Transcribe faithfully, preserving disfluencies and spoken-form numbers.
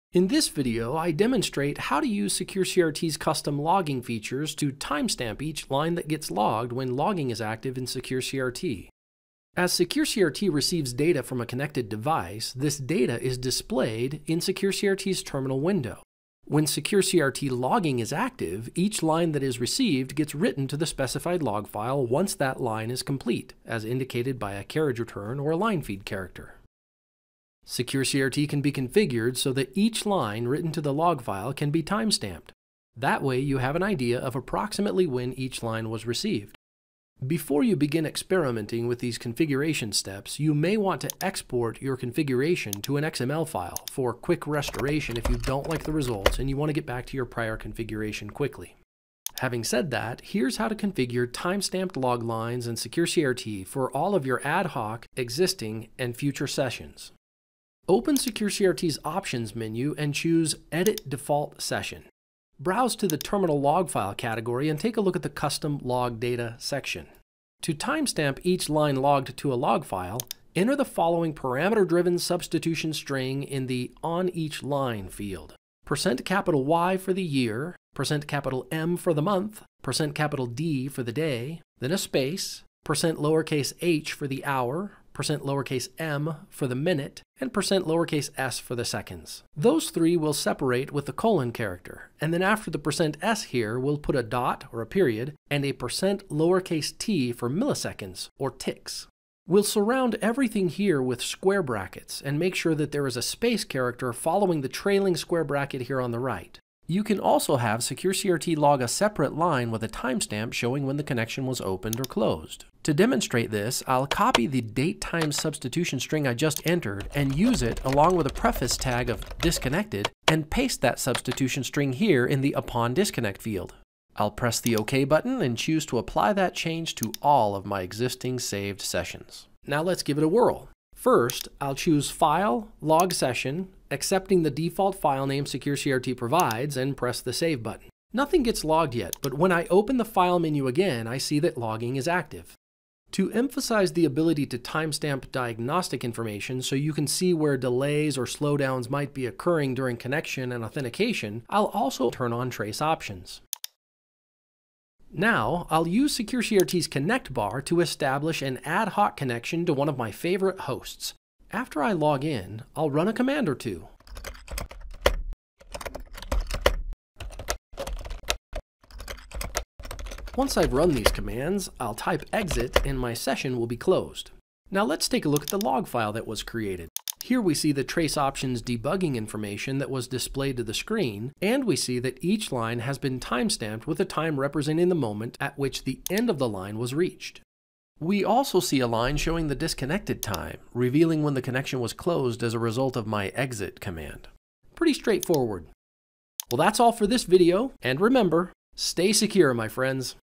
In this video, I demonstrate how to use SecureCRT's custom logging features to timestamp each line that gets logged when logging is active in SecureCRT. As SecureCRT receives data from a connected device, this data is displayed in SecureCRT's terminal window. When SecureCRT logging is active, each line that is received gets written to the specified log file once that line is complete, as indicated by a carriage return or a line feed character. SecureCRT can be configured so that each line written to the log file can be timestamped. That way you have an idea of approximately when each line was received. Before you begin experimenting with these configuration steps, you may want to export your configuration to an X M L file for quick restoration if you don't like the results and you want to get back to your prior configuration quickly. Having said that, here's how to configure timestamped log lines in SecureCRT for all of your ad hoc, existing, and future sessions. Open SecureCRT's Options menu and choose Edit Default Session. Browse to the Terminal Log File category and take a look at the Custom Log Data section. To timestamp each line logged to a log file, enter the following parameter-driven substitution string in the On Each Line field. Percent capital Y for the year, percent capital M for the month, percent capital D for the day, then a space, percent lowercase h for the hour, percent lowercase m for the minute, and percent lowercase s for the seconds. Those three will separate with the colon character, and then after the percent s here, we'll put a dot or a period and a percent lowercase t for milliseconds or ticks. We'll surround everything here with square brackets and make sure that there is a space character following the trailing square bracket here on the right. You can also have SecureCRT log a separate line with a timestamp showing when the connection was opened or closed. To demonstrate this, I'll copy the date-time substitution string I just entered and use it along with a preface tag of disconnected and paste that substitution string here in the Upon Disconnect field. I'll press the OK button and choose to apply that change to all of my existing saved sessions. Now let's give it a whirl. First, I'll choose File, Log Session, accepting the default file name SecureCRT provides, and press the Save button. Nothing gets logged yet, but when I open the File menu again, I see that logging is active. To emphasize the ability to timestamp diagnostic information so you can see where delays or slowdowns might be occurring during connection and authentication, I'll also turn on Trace Options. Now, I'll use SecureCRT's Connect bar to establish an ad hoc connection to one of my favorite hosts. After I log in, I'll run a command or two. Once I've run these commands, I'll type exit and my session will be closed. Now let's take a look at the log file that was created. Here we see the Trace Options debugging information that was displayed to the screen, and we see that each line has been timestamped with a time representing the moment at which the end of the line was reached. We also see a line showing the disconnected time, revealing when the connection was closed as a result of my exit command. Pretty straightforward. Well, that's all for this video, and remember, stay secure, my friends.